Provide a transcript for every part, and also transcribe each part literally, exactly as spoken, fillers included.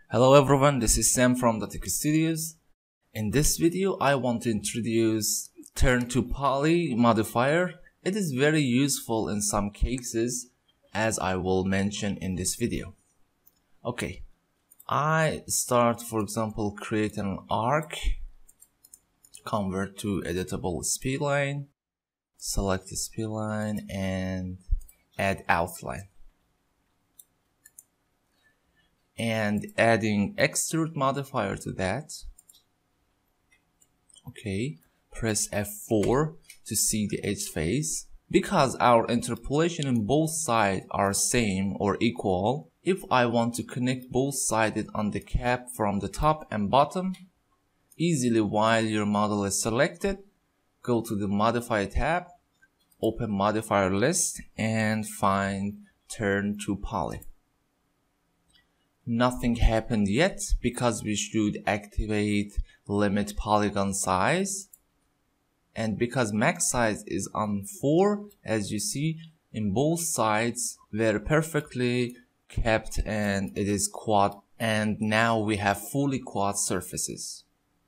Hello everyone, this is Sam from the Tech Studios. In this video, I want to introduce Truntopoly modifier. It is very useful in some cases, as I will mention in this video. Okay, I start, for example, create an arc, convert to editable spline, select the spline and add outline. And adding extrude modifier to that. Okay, press F four to see the edge face. Because our interpolation in both sides are same or equal, if I want to connect both sides on the cap from the top and bottom, easily while your model is selected, go to the Modifier tab, open Modifier list and find Truntopoly. Nothing happened yet because we should activate limit polygon size, and because max size is on four, as you see in both sides they're perfectly kept and it is quad, and now we have fully quad surfaces.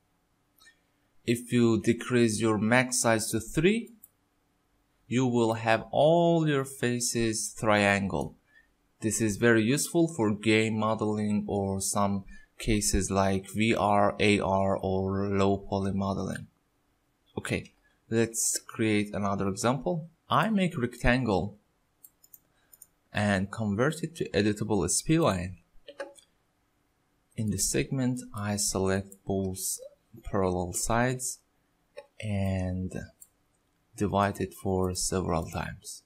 If you decrease your max size to three, you will have all your faces triangle. This is very useful for game modeling or some cases like V R, A R or low poly modeling. Okay, let's create another example. I make rectangle and convert it to editable spline. In the segment, I select both parallel sides and divide it for several times.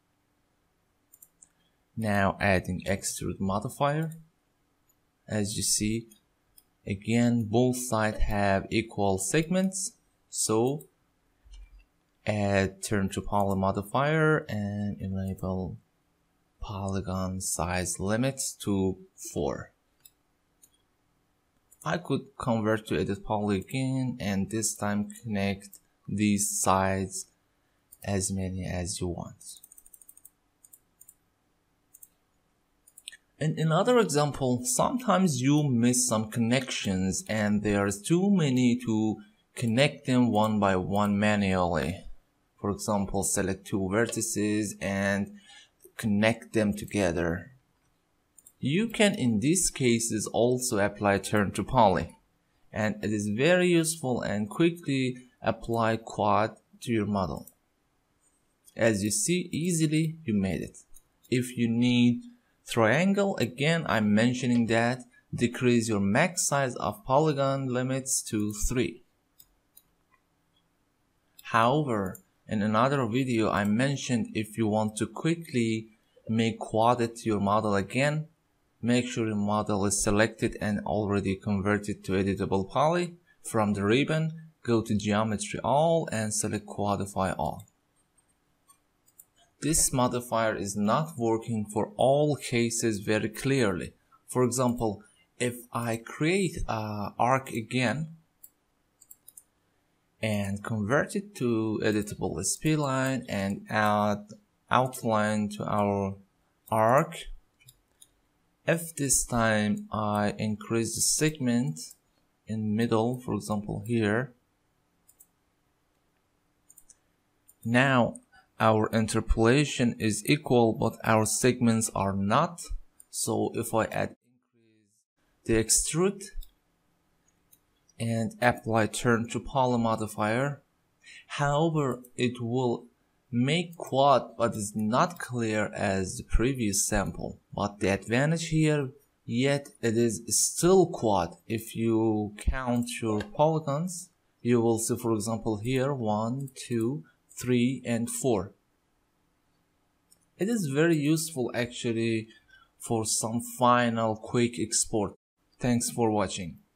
Now adding extrude modifier. As you see, again both sides have equal segments, so add Truntopoly modifier and enable polygon size limits to four. I could convert to edit poly again and this time connect these sides as many as you want. In another example, sometimes you miss some connections and there's too many to connect them one by one manually. For example, select two vertices and connect them together. You can in these cases also apply Truntopoly, and it is very useful and quickly apply quad to your model. As you see, easily you made it. If you need triangle, again I'm mentioning that decrease your max size of polygon limits to three. However, in another video I mentioned if you want to quickly make quad to your model again, make sure your model is selected and already converted to editable poly. From the ribbon, go to geometry all and select quadify all. This modifier is not working for all cases very clearly. For example, if I create an arc again and convert it to editable spline and add outline to our arc, if this time I increase the segment in middle, for example here, now our interpolation is equal but our segments are not. So if I add increase the extrude and apply Truntopoly modifier, however it will make quad but is not clear as the previous sample. But the advantage here, yet it is still quad. If you count your polygons, you will see for example here one, two, three and four. It is very useful actually for some final quick export. Thanks for watching.